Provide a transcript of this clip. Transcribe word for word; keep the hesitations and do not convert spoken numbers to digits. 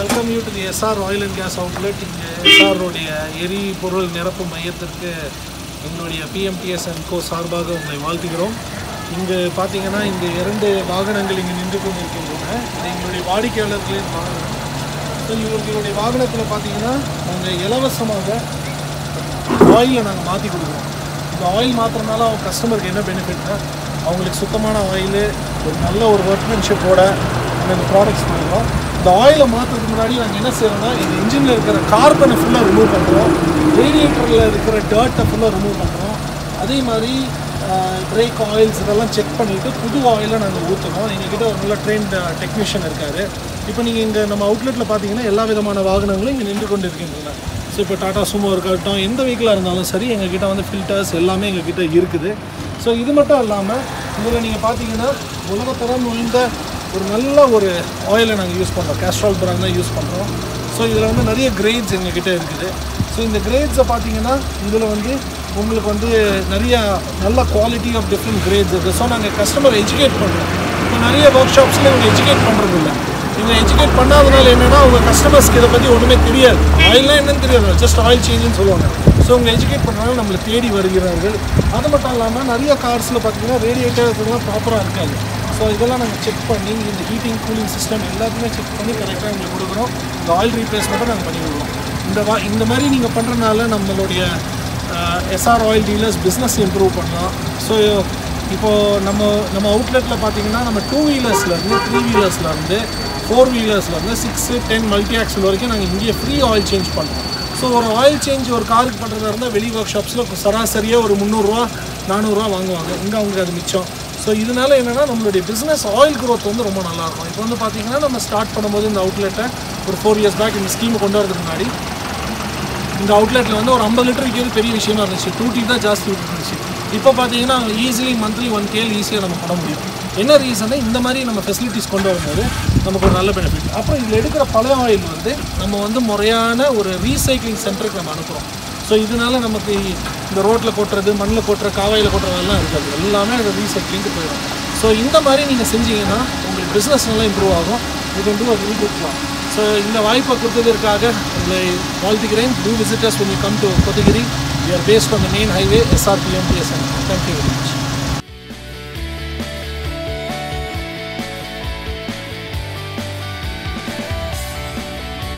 welcome you to the S R Oil and Gas Outlet in S R உடைய எரிபொருள் நிரப்பு மையத்திற்கு எங்களுடைய P M T S and Co சார்பாக உங்களை வாழ்த்துகிறோம். இங்கு பார்த்தீங்கன்னா இந்த இரண்டு வாகனங்கள் இங்கு நின்று கொண்டிருக்கின்றன. இது எங்களுடைய வாடிக்கையாளர்களின் வாகனம். ஸோ இவர்களுடைய வாகனத்தில் பார்த்தீங்கன்னா நாங்கள் இலவசமாக ஆயிலை நாங்கள் மாற்றி கொடுக்குறோம். இந்த ஆயில் மாற்றுறதுனால அவங்க கஸ்டமருக்கு என்ன பெனிஃபிட்னா அவங்களுக்கு சுத்தமான ஆயில் ஒரு நல்ல ஒரு ஒர்க்மேன்ஷிப்போட நாங்கள் இந்த ப்ராடக்ட்ஸ் பண்ணுறோம். இந்த ஆயிலை மாற்றுறதுக்கு முன்னாடி நாங்கள் என்ன செய்கிறோம்னா இந்த இன்ஜினில் இருக்கிற கார்பனை ஃபுல்லாக ரிமூவ் பண்ணுறோம், ரேடியேட்டரில் இருக்கிற டர்ட்டை ஃபுல்லாக ரிமூவ் பண்ணுறோம். அதே மாதிரி பிரேக் ஆயில்ஸ் இதெல்லாம் செக் பண்ணிவிட்டு புது ஆயிலை நாங்கள் ஊற்றுறோம். எங்ககிட்ட ஒரு நல்ல ட்ரெயின்ட் டெக்னீஷியன் இருக்கார். இப்போ நீங்கள் இங்கே நம்ம அவுட்லெட்டில் பார்த்தீங்கன்னா எல்லா விதமான வாகனங்களும் இங்கே நின்று கொண்டு இருக்கின்றன. ஸோ இப்போ டாடா சுமோ இருக்கட்டும், எந்த வெஹிக்கிளாக இருந்தாலும் சரி எங்ககிட்ட வந்து ஃபில்டர்ஸ் எல்லாமே எங்ககிட்ட இருக்குது. ஸோ இது மட்டும் இல்லாமல் இதில் நீங்கள் பார்த்தீங்கன்னா உலகத்தரம் வாய்ந்த ஒரு நல்ல ஒரு ஆயிலை நாங்கள் யூஸ் பண்ணுறோம். கேஸ்ட்ரால் பிராண்ட் தான் யூஸ் பண்ணுறோம். ஸோ இதில் வந்து நிறைய கிரேட்ஸ் எங்ககிட்ட இருக்குது. ஸோ இந்த கிரேட்ஸை பார்த்தீங்கன்னா இதில் வந்து உங்களுக்கு வந்து நிறைய நல்ல குவாலிட்டி ஆஃப் டிஃப்ரெண்ட் கிரேட்ஸ் இருக்குது. ஸோ நாங்கள் கஸ்டமர் எஜுகேட் பண்ணுறோம். இப்போ நிறைய ஒர்க் ஷாப்ஸில் இவங்க எஜுகேட் பண்ணுறது இல்லை. இவங்க எஜுகேட் பண்ணாதனால என்னென்னா அவங்க கஸ்டமர்ஸ்க்கு இதை பற்றி ஒன்றுமே தெரியாது. ஆயில்னால் என்னன்னு தெரியாது, ஜஸ்ட் ஆயில் சேஞ்சுன்னு சொல்லுவாங்க. ஸோ அவங்க எஜுகேட் பண்ணுறதுனால நம்மளை தேடி வருகிறார்கள். அது மட்டும் இல்லாமல் நிறைய கார்ஸில் பார்த்தீங்கன்னா ரேடியேட்டர் இதெல்லாம் ப்ராப்பராக இருக்காது. ஸோ இதெல்லாம் நாங்கள் செக் பண்ணி இந்த ஹீட்டிங் கூலிங் சிஸ்டம் எல்லாத்தையுமே செக் பண்ணி கரெக்டாக எங்களுக்கு கொடுக்குறோம். இந்த ஆயில் ரீப்ளேஸ்மெண்ட்டை நாங்கள் பண்ணி கொடுக்குறோம். இந்த வா இந்த மாதிரி நீங்கள் பண்ணுறதுனால நம்மளுடைய SR oil dealers business improve பண்ணலாம். ஸோ இப்போது நம்ம நம்ம அவுட்லெட்டில் பார்த்தீங்கன்னா நம்ம டூ வீலர்ஸ்லேருந்து த்ரீ வீலர்ஸ்லேருந்து ஃபோர் வீலர்ஸ்லேருந்து சிக்ஸு டென் மல்டி ஆக்சல் வரைக்கும் நாங்கள் இங்கேயே ஃப்ரீ ஆயில் சேஞ்ச் பண்ணுறோம். ஸோ ஒரு ஆயில் சேஞ்ச் ஒரு காருக்கு பண்ணுறதா இருந்தால் வெளி ஒர்க் ஷாப்ஸில் சராசரியாக ஒரு முந்நூறுரூவா நானூறுரூவா வாங்குவாங்க. இங்கே அவங்களுக்கு அது மிச்சம். ஸோ இதனால் என்னென்னா நம்மளுடைய பிஸ்னஸ் ஆயில் க்ரோத் வந்து ரொம்ப நல்லாயிருக்கும். இப்போ வந்து பார்த்திங்கன்னா நம்ம ஸ்டார்ட் பண்ணும்போது இந்த அவுட்லெட்டை ஒரு ஃபோர் இயர்ஸ் பேக் இந்த ஸ்கீமை கொண்டு வரதுக்கு முன்னாடி இந்த அவுட்லெட்டில் வந்து ஒரு ஐம்பது லிட்டர் விற்கிறது பெரிய விஷயமா இருந்துச்சு. டூ டி தான் ஜாஸ்தி இருந்துச்சு. இப்போ பார்த்தீங்கன்னா ஈஸிலி மந்த்லி ஒன் கேல் ஈஸியாக நம்ம பண்ண முடியும். என்ன ரீசன்னா இந்த மாதிரி நம்ம ஃபெசிலிட்டிஸ் கொண்டு வரும்போது நமக்கு ஒரு நல்ல பெனிஃபிட். அப்புறம் இதில் எடுக்கிற பழைய ஆயில் வந்து நம்ம வந்து முறையான ஒரு ரீசைக்ளிங் சென்டருக்கு நம்ம அனுப்புகிறோம். ஸோ இதனால் நமக்கு இந்த ரோட்டில் கொட்டுறது, மண்ணில் கொட்டுற, காவாயில் கொட்டுறதெல்லாம் இருக்காது. எல்லாமே அது ரீசைக்ளிங்க்கு போயிடும். ஸோ இந்த மாதிரி நீங்கள் செஞ்சீங்கன்னா உங்களுக்கு பிஸ்னஸ் நல்லா இம்ப்ரூவ் ஆகும். இது வந்து ஒரு கொடுக்கலாம். ஸோ இந்த வாய்ப்பை கொடுத்ததற்காக உங்களை வாழ்த்துக்கிறேன். To visitors when you come to Kotagiri. We are based on the main highway S R P M T S. Thank you very much.